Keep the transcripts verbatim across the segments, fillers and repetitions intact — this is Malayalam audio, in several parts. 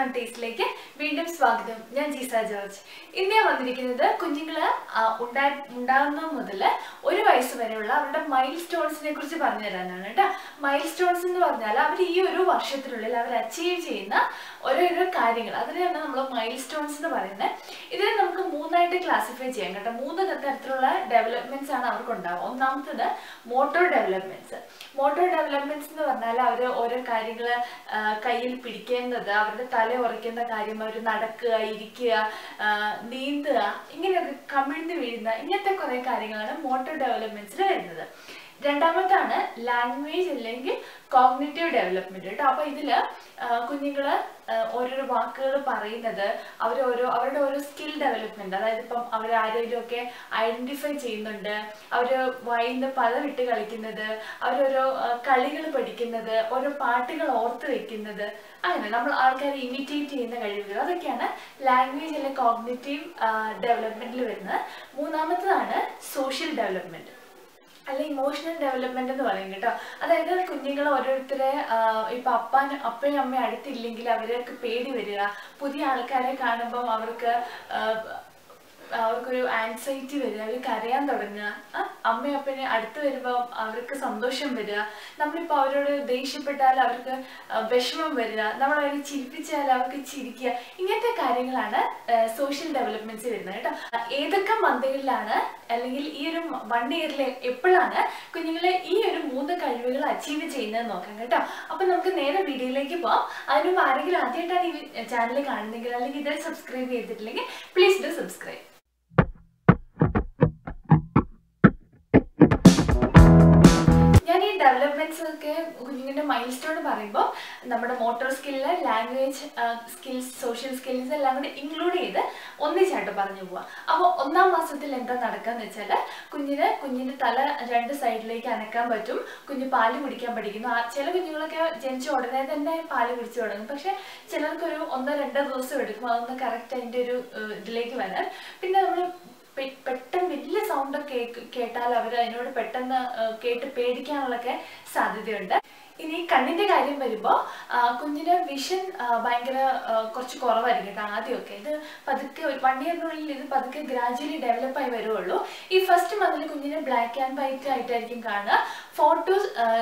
വൺ ടേസ്റ്റിലേക്ക് വീണ്ടും സ്വാഗതം. ഞാൻ ജീസ ജോർജ്. ഇന്ന് ഞാൻ വന്നിരിക്കുന്നത് കുഞ്ഞുങ്ങള് ഉണ്ടാ ഉണ്ടാകുന്ന മുതൽ ഒരു വയസ്സ് വരെയുള്ള അവരുടെ മൈൽ സ്റ്റോൺസിനെ കുറിച്ച് പറഞ്ഞു തരാനാണ് കേട്ടോ. മൈൽ സ്റ്റോൺസ് എന്ന് പറഞ്ഞാൽ അവർ ഈ ഒരു വർഷത്തിനുള്ളിൽ അവർ അച്ചീവ് ചെയ്യുന്ന ഓരോരോ കാര്യങ്ങൾ, അതിനെയാണ് നമ്മൾ മൈൽ സ്റ്റോൺസ് എന്ന് പറയുന്നത്. ഇതിനെ നമുക്ക് മൂന്നായിട്ട് ക്ലാസിഫൈ ചെയ്യാം കേട്ടോ. മൂന്ന് തരത്തിലുള്ള ഡെവലപ്മെന്റ്സ് ആണ് അവർക്ക് ഉണ്ടാവുക. ഒന്നാമത്തത് മോട്ടോർ ഡെവലപ്മെന്റ്സ്. മോട്ടോർ ഡെവലപ്മെന്റ്സ് എന്ന് പറഞ്ഞാൽ അവർ ഓരോ കാര്യങ്ങൾ കയ്യിൽ പിടിക്കുന്നത്, അവരുടെ തല ഉറയ്ക്കുന്ന കാര്യം, അവർ നടക്കുക, ഇരിക്കുക, നീന്തുക, ഇങ്ങനെയൊക്കെ കമിഴ്ന്ന് വീഴുന്ന ഇങ്ങനത്തെ കുറെ കാര്യങ്ങളാണ് മോട്ടോർ ഡെവലപ്മെന്റ്സിൽ വരുന്നത്. രണ്ടാമത്താണ് ലാംഗ്വേജ് അല്ലെങ്കിൽ കോഗ്നിറ്റീവ് ഡെവലപ്മെന്റ് കേട്ടോ. അപ്പൊ ഇതില് കുഞ്ഞുങ്ങള് ഓരോരോ വാക്കുകൾ പറയുന്നത്, അവർ ഓരോ അവരുടെ ഓരോ സ്കിൽ ഡെവലപ്മെന്റ്, അതായത് ഇപ്പം അവർ ആരെങ്കിലും ഒക്കെ ഐഡന്റിഫൈ ചെയ്യുന്നുണ്ട്, അവര് വായിന്ന് പല വിട്ട് കളിക്കുന്നത്, അവരോരോ കളികൾ പഠിക്കുന്നത്, ഓരോ പാട്ടുകൾ ഓർത്ത് വെക്കുന്നത്, അങ്ങനെ നമ്മൾ ആൾക്കാരെ ഇമിറ്റേറ്റ് ചെയ്യുന്ന കഴിവുകൾ, അതൊക്കെയാണ് ലാംഗ്വേജ് അല്ലെങ്കിൽ കോഗ്നിറ്റീവ് ഡെവലപ്മെന്റിൽ വരുന്നത്. മൂന്നാമത്തതാണ് സോഷ്യൽ ഡെവലപ്മെന്റ് അല്ലെ ഇമോഷണൽ ഡെവലപ്മെന്റ് എന്ന് പറയും കേട്ടോ. അതായത് കുഞ്ഞുങ്ങൾ ഓരോരുത്തരെ ഇപ്പൊ അപ്പാൻ അപ്പയും അമ്മയും അടുത്തില്ലെങ്കിൽ അവർക്ക് പേടി വരിക, പുതിയ ആൾക്കാരെ കാണുമ്പോൾ അവർക്ക് അവർക്കൊരു ആൻസൈറ്റി വരിക, അവർ കരയാൻ തുടങ്ങുക, അമ്മയും അപ്പനെ അടുത്ത് വരുമ്പോൾ അവർക്ക് സന്തോഷം വരിക, നമ്മളിപ്പോൾ അവരോട് ദേഷ്യപ്പെട്ടാൽ അവർക്ക് വിഷമം വരിക, നമ്മൾ അവരെ ചിരിപ്പിച്ചാൽ അവർക്ക് ചിരിക്കുക, ഇങ്ങനത്തെ കാര്യങ്ങളാണ് സോഷ്യൽ ഡെവലപ്മെന്റ്സ് വരുന്നത് കേട്ടോ. ഏതൊക്കെ മന്തുകളിലാണ് അല്ലെങ്കിൽ ഈ ഒരു വൺ ഇയറിൽ എപ്പോഴാണ് കുഞ്ഞുങ്ങളെ ഈ ഒരു മൂന്ന് കഴിവുകൾ അച്ചീവ് ചെയ്യുന്നത് നോക്കാം കേട്ടോ. അപ്പൊ നമുക്ക് നേരെ വീഡിയോയിലേക്ക് പോവാം. അതിന് മുമ്പ് ആരെങ്കിലും ആദ്യമായിട്ടാണ് ഈ ചാനൽ കാണുന്നെങ്കിൽ അല്ലെങ്കിൽ ഇത് സബ്സ്ക്രൈബ് ചെയ്തിട്ടില്ലെങ്കിൽ പ്ലീസ് ഡു സബ്സ്ക്രൈബ്. ഞാൻ ഈ ഡെവലപ്മെന്റ്സ് ഒക്കെ കുഞ്ഞുങ്ങളുടെ മൈൽ സ്റ്റോൺ പറയുമ്പോൾ നമ്മുടെ motor skill, language skills, social skills എല്ലാം കൂടി ഇൻക്ലൂഡ് ചെയ്ത് ഒന്നിച്ചായിട്ട് പറഞ്ഞു പോവാം. അപ്പോൾ ഒന്നാം മാസത്തിൽ എന്താ നടക്കാന്ന് വെച്ചാൽ കുഞ്ഞിന് കുഞ്ഞിന്റെ തല രണ്ട് സൈഡിലേക്ക് അനക്കാൻ പറ്റും, കുഞ്ഞ് പാല് കുടിക്കാൻ പഠിക്കുന്നു. ചില കുഞ്ഞുങ്ങളൊക്കെ ജനിച്ച ഉടനെ തന്നെ പാല് കുടിച്ചു തുടങ്ങും, പക്ഷെ ചിലർക്കൊരു ഒന്നോ രണ്ടോ ദിവസം എടുക്കും അതൊന്ന് കറക്റ്റ് അതിൻ്റെ ഒരു ഇതിലേക്ക് വരാൻ. പിന്നെ നമ്മൾ പെട്ടെന്ന് വലിയ സൗണ്ട് കേക്ക് കേട്ടാൽ അവർ അതിനോട് പെട്ടെന്ന് കേട്ട് പേടിക്കാനുള്ളൊക്കെ സാധ്യതയുണ്ട്. ഇനി കണ്ണിന്റെ കാര്യം വരുമ്പോൾ കുഞ്ഞിന് വിഷൻ ഭയങ്കര കുറച്ച് കുറവായിരിക്കും കേട്ടോ ആദ്യമൊക്കെ. ഇത് പതുക്കെ വൺ ഇയറിനുള്ളിൽ ഇത് പതുക്കെ ഗ്രാജുവലി ഡെവലപ്പ് ആയി വരുള്ളൂ. ഈ ഫസ്റ്റ് മന്തിൽ കുഞ്ഞിന് ബ്ലാക്ക് ആൻഡ് വൈറ്റ് ആയിട്ടായിരിക്കും കാണുക. ഫോർ ടു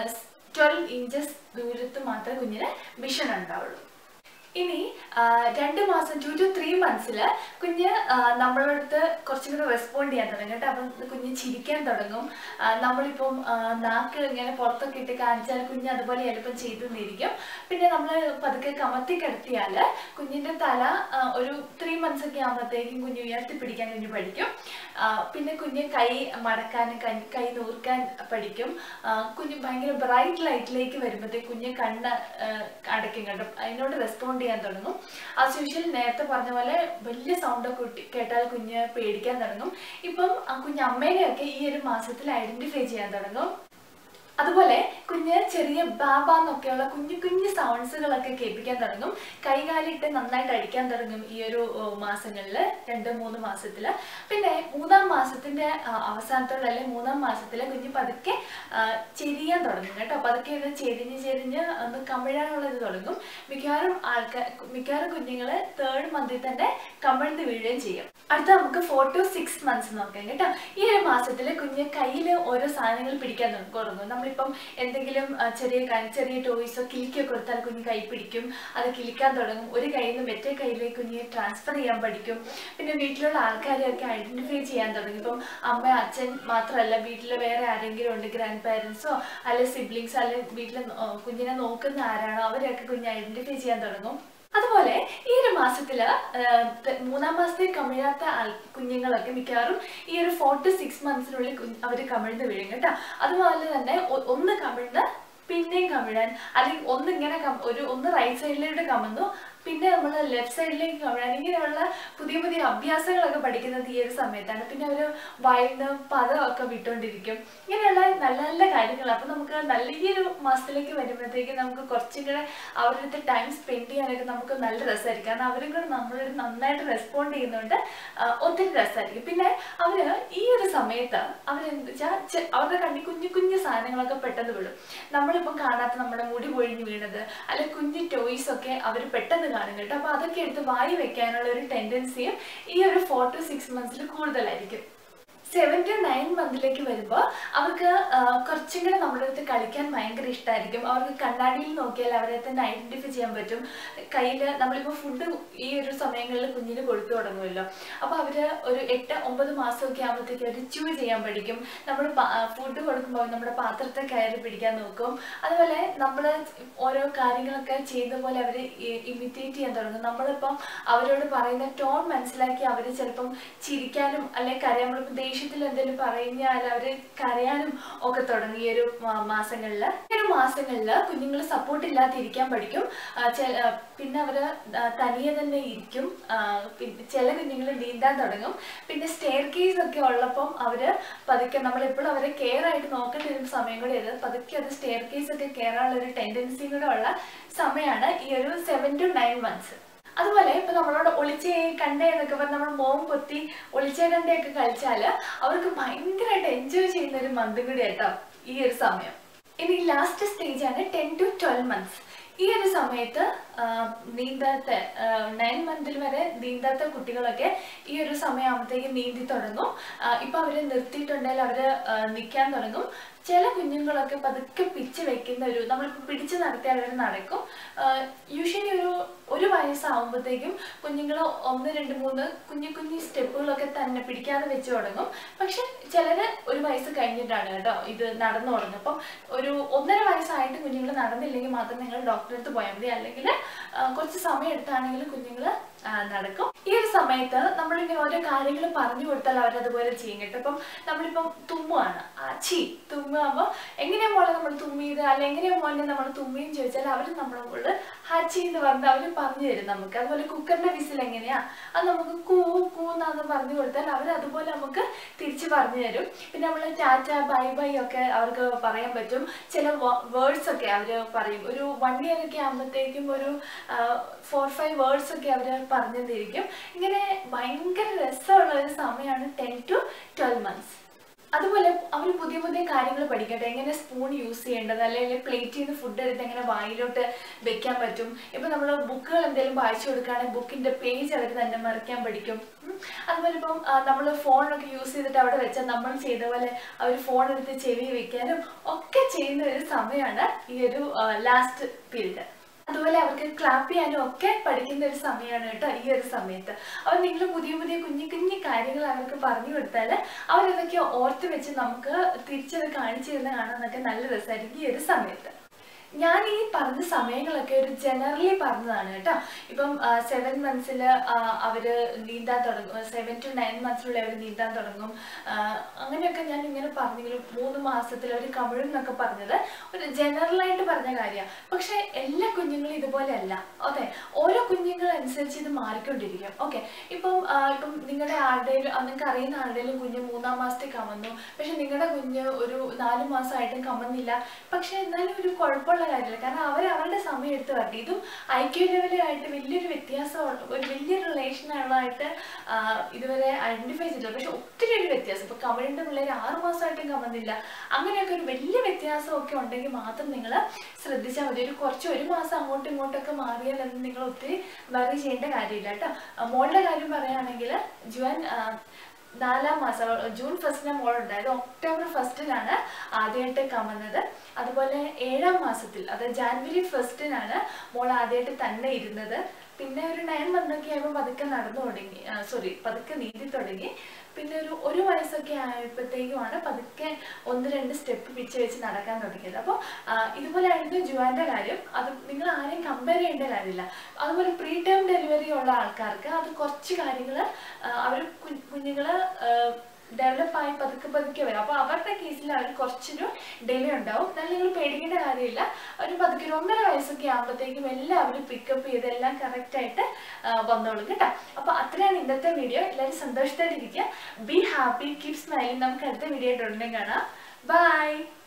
ട്വൽവ് ഇഞ്ചസ് ദൂരത്ത് മാത്രമേ കുഞ്ഞിന് വിഷൻ ഉണ്ടാവുള്ളൂ. ഇനി രണ്ട് മാസം ടു ടു ത്രീ മന്ത്സിൽ കുഞ്ഞ് നമ്മളെ അടുത്ത് കുറച്ചും കൂടെ റെസ്പോണ്ട് ചെയ്യാൻ തുടങ്ങും കേട്ടോ. അപ്പം കുഞ്ഞ് ചിരിക്കാൻ തുടങ്ങും. നമ്മളിപ്പം നാക്ക് ഇങ്ങനെ പുറത്തൊക്കെ ഇട്ട് കാണിച്ചാൽ കുഞ്ഞ് അതുപോലെ എളുപ്പം ചെയ്തു നിന്നിരിക്കും. പിന്നെ നമ്മൾ പതുക്കെ കമത്തി കിടത്തിയാൽ കുഞ്ഞിൻ്റെ തല ഒരു ത്രീ മന്ത്സ് ഒക്കെ ആകുമ്പോഴത്തേക്കും കുഞ്ഞ് ഉയർത്തിപ്പിടിക്കാൻ കുഞ്ഞ് പഠിക്കും. പിന്നെ കുഞ്ഞ് കൈ മടക്കാനും കൈ കൈ നൂർക്കാൻ പഠിക്കും. കുഞ്ഞ് ഭയങ്കര ബ്രൈറ്റ് ലൈറ്റിലേക്ക് വരുമ്പോഴത്തേക്ക് കുഞ്ഞ് കണ്ണ് അടയ്ക്കും കേട്ടോ. അതിനോട് റെസ്പോണ്ട് ചെയ്യാൻ തുടങ്ങും. ആസ് യൂഷ്വൽ നേരത്തെ പറഞ്ഞ പോലെ വലിയ സൗണ്ടൊക്കെ കേട്ടാൽ കുഞ്ഞ് പേടിക്കാൻ തുടങ്ങും. ഇപ്പം കുഞ്ഞ് അമ്മേനെയൊക്കെ ഈ ഒരു മാസത്തിൽ ഐഡന്റിഫൈ ചെയ്യാൻ തുടങ്ങും. അതുപോലെ കുഞ്ഞ് ചെറിയ ബാബ എന്നൊക്കെയുള്ള കുഞ്ഞു കുഞ്ഞു സൗണ്ട്സുകളൊക്കെ കേൾപ്പിക്കാൻ തുടങ്ങും. കൈകാലിട്ട് നന്നായിട്ട് അടിക്കാൻ തുടങ്ങും ഈ ഒരു മാസങ്ങളിൽ, രണ്ട് മൂന്ന് മാസത്തിൽ. പിന്നെ മൂന്നാം മാസത്തിന്റെ അവസാനത്തോടെ അല്ലെങ്കിൽ മൂന്നാം മാസത്തിൽ കുഞ്ഞ് പതുക്കെ ചെരിയാൻ തുടങ്ങും കേട്ടോ. പതുക്കെ ഇത് ചെരിഞ്ഞ് ചെരിഞ്ഞ് ഒന്ന് കമിഴാനുള്ളത് തുടങ്ങും. മിക്കവാറും ആൾക്കാർ മിക്കവാറും കുഞ്ഞുങ്ങൾ തേർഡ് മന്തിൽ തന്നെ കമിഴ്ന്ന് വീഴുകയും ചെയ്യും. അടുത്ത നമുക്ക് ഫോർ ടു സിക്സ് മന്ത്സ് നോക്കാം കേട്ടോ. ഈ ഒരു മാസത്തിൽ കുഞ്ഞ് കയ്യിൽ ഓരോ സാധനങ്ങൾ പിടിക്കാൻ തുടങ്ങും. നമ്മളിപ്പം എന്തെങ്കിലും ചെറിയ ചെറിയ ടോയ്സോ കിലിക്കോ കൊടുത്താൽ കുഞ്ഞ് കൈ പിടിക്കും, അത് കിലിക്കാൻ തുടങ്ങും. ഒരു കയ്യിൽ നിന്ന് മറ്റേ കയ്യിലേക്ക് കുഞ്ഞ് ട്രാൻസ്ഫർ ചെയ്യാൻ പഠിക്കും. പിന്നെ വീട്ടിലുള്ള ആൾക്കാരെയൊക്കെ ഐഡന്റിഫൈ ചെയ്യാൻ തുടങ്ങും. ഇപ്പം അമ്മ അച്ഛൻ മാത്രമല്ല, വീട്ടിൽ വേറെ ആരെങ്കിലും ഉണ്ട്, ഗ്രാൻഡ് പാരൻസോ അല്ലെ സിബ്ലിങ്സോ അല്ലെ വീട്ടിൽ കുഞ്ഞിനെ നോക്കുന്ന ആരാണോ അവരെയൊക്കെ കുഞ്ഞ് ഐഡന്റിഫൈ ചെയ്യാൻ തുടങ്ങും. അതുപോലെ ഈ ഒരു മാസത്തില് മൂന്നാം മാസത്തെ കമിഴാത്ത കുഞ്ഞുങ്ങളൊക്കെ മിക്കവാറും ഈ ഒരു ഫോർ ടു സിക്സ് മന്ത്സിനുള്ളിൽ അവർ കമിഴ്ന്ന് വീഴും കേട്ടോ. അതുപോലെ തന്നെ ഒന്ന് കമിഴ്ന്ന് പിന്നെയും കമിഴാൻ, അല്ലെങ്കിൽ ഒന്നിങ്ങനെ ഒരു ഒന്ന് റൈറ്റ് സൈഡിലേക്ക് കമന്നു പിന്നെ നമ്മൾ ലെഫ്റ്റ് സൈഡിലേക്ക് കമിഴാൻ, ഇങ്ങനെയുള്ള പുതിയ പുതിയ അഭ്യാസങ്ങളൊക്കെ പഠിക്കുന്നത് ഈ ഒരു സമയത്താണ്. പിന്നെ അവർ വായിന്ന് പദമൊക്കെ വിട്ടുകൊണ്ടിരിക്കും. ഇങ്ങനെയുള്ള നല്ല നല്ല കാര്യങ്ങൾ. അപ്പോൾ നമുക്ക് നല്ല ഈ ഒരു മാസത്തിലേക്ക് വരുമ്പോഴത്തേക്ക് നമുക്ക് കുറച്ചും കൂടെ അവരുടെ അടുത്ത് ടൈം സ്പെൻഡ് ചെയ്യാനൊക്കെ നമുക്ക് നല്ല രസമായിരിക്കും. കാരണം അവരും കൂടെ നമ്മളോട് നന്നായിട്ട് റെസ്പോണ്ട് ചെയ്യുന്നുണ്ട്, ഒത്തിരി രസമായിരിക്കും. പിന്നെ അവർ ഈ ഒരു സമയത്ത് അവരെന്ത് വെച്ചാൽ അവരുടെ കണ്ണി കുഞ്ഞു കുഞ്ഞു സാധനങ്ങളൊക്കെ പെട്ടെന്ന് വിടും. നമ്മളിപ്പം കാണാത്ത നമ്മുടെ മുടി പൊഴിഞ്ഞ് വീണത് അല്ലെ കുഞ്ഞു ടോയ്സ് ഒക്കെ അവർ പെട്ടെന്ന് കാണും കേട്ടോ. അപ്പോൾ അതൊക്കെ എടുത്ത് വായി വെക്കാനുള്ള ഒരു ടെൻഡൻസിയും ഈ ഒരു ഫോർ ടു സിക്സ് മന്ത്സിൽ കൂടുതലായിരിക്കും. സെവൻ ടു നയൻ മന്തിലേക്ക് വരുമ്പോൾ അവർക്ക് കുറച്ചും കൂടെ നമ്മുടെ അടുത്ത് കളിക്കാൻ ഭയങ്കര ഇഷ്ടമായിരിക്കും. അവർക്ക് കണ്ണാടിയിൽ നോക്കിയാൽ അവരെ തന്നെ ഐഡൻറ്റിഫൈ ചെയ്യാൻ പറ്റും. കയ്യിൽ നമ്മളിപ്പോൾ ഫുഡ് ഈ ഒരു സമയങ്ങളിൽ കുഞ്ഞിന് കൊടുത്തു തുടങ്ങുമല്ലോ. അപ്പോൾ അവർ ഒരു എട്ട് ഒമ്പത് മാസമൊക്കെ ആകുമ്പോഴത്തേക്ക് അവർ ചൂ ചെയ്യാൻ പഠിക്കും. നമ്മൾ ഫുഡ് കൊടുക്കുമ്പോൾ നമ്മുടെ പാത്രത്തെ കയറി പിടിക്കാൻ നോക്കും. അതുപോലെ നമ്മൾ ഓരോ കാര്യങ്ങളൊക്കെ ചെയ്യുന്ന പോലെ അവർ ഇമിറ്റേറ്റ് ചെയ്യാൻ തുടങ്ങും. നമ്മളിപ്പം അവരോട് പറയുന്ന ടോൺ മനസ്സിലാക്കി അവർ ചിലപ്പം ചിരിക്കാനും അല്ലെങ്കിൽ കരയാൻ, നമ്മളിപ്പോൾ ദേഷ്യത്തിൽ എന്തെങ്കിലും പറഞ്ഞാൽ അവർ കരയാനും ഒക്കെ തുടങ്ങി ഈ ഒരു മാസങ്ങളിൽ. ഈ ഒരു മാസങ്ങളിൽ കുഞ്ഞുങ്ങൾ സപ്പോർട്ട് ഇല്ലാതിരിക്കാൻ പഠിക്കും. പിന്നെ അവർ തനിയെ തന്നെ ഇരിക്കും. പിന്നെ ചില കുഞ്ഞുങ്ങൾ നീന്താൻ തുടങ്ങും. പിന്നെ സ്റ്റെയർ കേസ് ഒക്കെ ഉള്ളപ്പം അവർ പതുക്കെ നമ്മളെപ്പോഴും അവരെ കെയർ ആയിട്ട് നോക്കേണ്ട ഒരു സമയം കൂടി അത് പതുക്കെ അത് സ്റ്റെയർ കേസ് ഒക്കെ കയറാനുള്ള ഒരു ടെൻഡൻസി കൂടെ ഉള്ള സമയമാണ് ഈ ഒരു സെവൻ ടു നയൻ മന്ത്സ്. അതുപോലെ ഇപ്പൊ നമ്മളോട് ഒളിച്ചേ കണ്ടേ എന്നൊക്കെ പറഞ്ഞ് നമ്മൾ മോം പൊത്തി ഒളിച്ചേ കണ്ടയൊക്കെ കളിച്ചാൽ അവർക്ക് ഭയങ്കരമായിട്ട് എൻജോയ് ചെയ്യുന്ന ഒരു മന്തും കൂടി ആയിട്ടോ ഈ ഒരു സമയം. ഇനി ലാസ്റ്റ് സ്റ്റേജ് ആണ് ടെൻ ടു ട്വൽവ് മന്ത്സ്. ഈ ഒരു സമയത്ത് നീന്താത്ത നയൻ മന്തിൽ വരെ നീന്താത്ത കുട്ടികളൊക്കെ ഈ ഒരു സമയമാകുമ്പോഴത്തേക്ക് നീന്തി തുടങ്ങും. ഇപ്പൊ അവര് നിർത്തിയിട്ടുണ്ടെങ്കിൽ അവര് നിൽക്കാൻ തുടങ്ങും. ചില കുഞ്ഞുങ്ങളൊക്കെ പതുക്കെ പിച്ച് വെക്കുന്ന ഒരു നമ്മളിപ്പോൾ പിടിച്ച് നടത്തിയാൽ അവർ നടക്കും. യൂഷ്വലി ഒരു ഒരു വയസ്സാവുമ്പോഴത്തേക്കും കുഞ്ഞുങ്ങൾ ഒന്ന് രണ്ട് മൂന്ന് കുഞ്ഞു കുഞ്ഞു സ്റ്റെപ്പുകളൊക്കെ തന്നെ പിടിക്കാതെ വെച്ച് തുടങ്ങും. പക്ഷെ ചിലർ ഒരു വയസ്സ് കഴിഞ്ഞിട്ടാണ് കേട്ടോ ഇത് നടന്നു തുടങ്ങും. അപ്പം ഒരു ഒന്നര വയസ്സായിട്ട് കുഞ്ഞുങ്ങൾ നടന്നില്ലെങ്കിൽ മാത്രം നിങ്ങൾ ഡോക്ടറെ അടുത്ത് പോയാൽ മതി. അല്ലെങ്കിൽ കുറച്ച് സമയം എടുത്താണെങ്കിൽ കുഞ്ഞുങ്ങൾ നടക്കും. ഈ ഒരു സമയത്ത് നമ്മളിങ്ങനെ ഓരോ കാര്യങ്ങൾ പറഞ്ഞു കൊടുത്താൽ അവരതുപോലെ ചെയ്യും കേട്ടോ. അപ്പം നമ്മളിപ്പം തുമ്മുവാണ്, ചീ തുമ്മുമ്പോൾ എങ്ങനെയാ മോളെ നമ്മൾ തുമ്മിയത് അല്ല എങ്ങനെയാ മോനെ നമ്മൾ തുമ്മിയെന്ന് ചോദിച്ചാൽ അവർ നമ്മളെ മോള് ഹച്ചി എന്ന് പറഞ്ഞ് അവർ പറഞ്ഞു തരും നമുക്ക്. അതുപോലെ കുക്കറിന്റെ വിസിൽ എങ്ങനെയാ അത് നമുക്ക് കൂ കൂന്നാന്ന് പറഞ്ഞു കൊടുത്താൽ അവർ അതുപോലെ നമുക്ക് തിരിച്ച് പറഞ്ഞു തരും. പിന്നെ നമ്മൾ ടാറ്റ ബൈ ബൈ ഒക്കെ അവർക്ക് പറയാൻ പറ്റും. ചില വേർഡ്സ് ഒക്കെ അവർ പറയും. ഒരു വൺ ഇയർ ഒക്കെ ആകുമ്പോഴത്തേക്കും ഒരു ഫോർ ഫൈവ് വേർഡ്സ് ഒക്കെ അവർ പറഞ്ഞു തന്നിരിക്കും. ഇങ്ങനെ ഭയങ്കര രസമുള്ള ഒരു സമയമാണ് ടെൻ ടു ട്വൽവ് മന്ത്സ്. അതുപോലെ അവർ പുതിയ പുതിയ കാര്യങ്ങൾ പഠിക്കട്ടെ. എങ്ങനെ സ്പൂൺ യൂസ് ചെയ്യേണ്ടത് അല്ലെങ്കിൽ പ്ലേറ്റിൽ നിന്ന് ഫുഡ് എടുത്ത് എങ്ങനെ വായിലോട്ട് വെക്കാൻ പറ്റും. ഇപ്പൊ നമ്മൾ ബുക്കുകൾ എന്തെങ്കിലും വായിച്ചു കൊടുക്കുകയാണെങ്കിൽ ബുക്കിന്റെ പേജ് അവർ തന്നെ മറിക്കാൻ പഠിക്കും. അതുപോലെ ഇപ്പം നമ്മൾ ഫോണൊക്കെ യൂസ് ചെയ്തിട്ട് അവിടെ വെച്ചാൽ നമ്മൾ ചെയ്ത പോലെ അവർ ഫോൺ എടുത്ത് ചെവി വെക്കാനും ഒക്കെ ചെയ്യുന്ന ഒരു സമയമാണ് ഈ ഒരു ലാസ്റ്റ് പീരീഡ്. അതുപോലെ അവർക്ക് ക്ലാപ്പ് ചെയ്യാനും ഒക്കെ പഠിക്കുന്ന ഒരു സമയമാണ് കേട്ടോ ഈ ഒരു സമയത്ത്. അപ്പോൾ നിങ്ങൾ പുതിയ പുതിയ കുഞ്ഞു കുഞ്ഞു കാര്യങ്ങൾ അവർക്ക് പറഞ്ഞു കൊടുത്താൽ അവരതൊക്കെ ഓർത്ത് വെച്ച് നമുക്ക് തിരിച്ചത് കാണിച്ചു തരുന്ന കാണാനൊക്കെ നല്ല രസമായിരിക്കും ഈ ഒരു സമയത്ത്. ഞാൻ ഈ പറഞ്ഞ സമയങ്ങളൊക്കെ ഒരു ജനറലി പറഞ്ഞതാണ് കേട്ടോ. ഇപ്പം സെവൻ മന്ത്സിൽ അവര് നീന്താൻ തുടങ്ങും, സെവൻ ടു നയൻ മന്ത്സിലുള്ള അവർ നീന്താൻ തുടങ്ങും. അങ്ങനെയൊക്കെ ഞാൻ ഇങ്ങനെ പറഞ്ഞെങ്കിലും മൂന്ന് മാസത്തിൽ അവർ കമിഴും എന്നൊക്കെ പറഞ്ഞത് ഒരു ജനറലായിട്ട് പറഞ്ഞ കാര്യമാണ്. പക്ഷെ എല്ലാ കുഞ്ഞുങ്ങളും ഇതുപോലെ അല്ല. ഓക്കെ, ഓരോ കുഞ്ഞുങ്ങൾ അനുസരിച്ച് ഇത് മാറിക്കൊണ്ടിരിക്കും. ഓക്കെ, ഇപ്പം ഇപ്പം നിങ്ങളുടെ ആരുടെയും നിങ്ങൾക്ക് അറിയുന്ന ആരുടെയും കുഞ്ഞ് മൂന്നാം മാസത്തേക്ക് കമന്നു, പക്ഷെ നിങ്ങളുടെ കുഞ്ഞ് ഒരു നാല് മാസമായിട്ടും കമന്നില്ല. പക്ഷെ എന്നാലും ഒരു കുഴപ്പമുള്ള കാര്യമില്ല. കാരണം അവർ അവരുടെ സമയം എടുത്ത് വരട്ടെ. ഇതും ഐ ക്യു ലെവലായിട്ട് വലിയൊരു വ്യത്യാസം, ഒരു വലിയൊരു റിലേഷനുള്ളതായിട്ട് ഇതുവരെ ഐഡന്റിഫൈ ചെയ്തിട്ടില്ല. പക്ഷെ ഒത്തിരി ഒരു വ്യത്യാസം. ഇപ്പൊ കമിഴിന്റെ പിള്ളേർ ആറ് മാസമായിട്ടും കമന്നില്ല. അങ്ങനെയൊക്കെ ഒരു വലിയ വ്യത്യാസമൊക്കെ ഉണ്ടെങ്കിൽ മാത്രം നിങ്ങൾ ശ്രദ്ധിച്ചാൽ മതി. ഒരു കുറച്ച് ഒരു മാസം അങ്ങോട്ടും ഇങ്ങോട്ടൊക്കെ മാറിയാലൊന്നും നിങ്ങൾ ഒത്തിരി വറി ചെയ്യേണ്ട കാര്യമില്ല കേട്ടോ. മോളുടെ കാര്യം പറയുകയാണെങ്കിൽ ജുവൻ നാലാം മാസം ജൂൺ ഫസ്റ്റിന് മോളുണ്ടായത്. ഒക്ടോബർ ഫസ്റ്റിനാണ് ആദ്യമായിട്ട് കമന്നത്. അതുപോലെ ഏഴാം മാസത്തിൽ അതായത് ജാനുവരി ഫസ്റ്റിനാണ് മോൾ ആദ്യമായിട്ട് തന്നെ ഇരുന്നത്. പിന്നെ ഒരു നയൻ മന്തൊക്കെ ആയപ്പോൾ പതുക്കെ നടന്നു തുടങ്ങി, സോറി പതുക്കെ നീന്തി തുടങ്ങി. പിന്നെ ഒരു ഒരു വയസ്സൊക്കെ ആയപ്പോഴത്തേക്കുമാണ് പതുക്കെ ഒന്ന് രണ്ട് സ്റ്റെപ്പ് പിച്ച് വെച്ച് നടക്കാൻ തുടങ്ങിയത്. അപ്പോൾ ഇതുപോലെയായിരുന്നു ജുവാൻ്റെ കാര്യം. അത് നിങ്ങൾ ആരെയും കമ്പയർ ചെയ്യേണ്ട കാര്യമില്ല. അതുപോലെ പ്രീ ടേം ഡെലിവറി ഉള്ള ആൾക്കാർക്ക് അത് കുറച്ച് കാര്യങ്ങൾ അവർ കുഞ്ഞുങ്ങൾ ഡെവലപ്പായി പതുക്കെ പതുക്കെ വരും. അപ്പോൾ അവരുടെ കേസിൽ അവർ കുറച്ചൊരു ഡിലേ ഉണ്ടാവും. എന്നാലും നിങ്ങൾ പേടിക്കേണ്ട കാര്യമില്ല. ഒരു പതുക്കെ ഒരു ഒന്നര വയസ്സൊക്കെ ആകുമ്പോഴത്തേക്കും എല്ലാവരും പിക്കപ്പ് ചെയ്ത് എല്ലാം കറക്റ്റായിട്ട് വന്നോളും കേട്ടോ. അപ്പോൾ അത്രയാണ് ഇന്നത്തെ വീഡിയോ. എല്ലാവരും സന്തോഷത്തോടെ ഇരിക്കുക. Be happy, keep smiling. നമുക്ക് അടുത്ത വീഡിയോ ആയിട്ട് ഉടനെ കാണാം. ബൈ. ബൈ.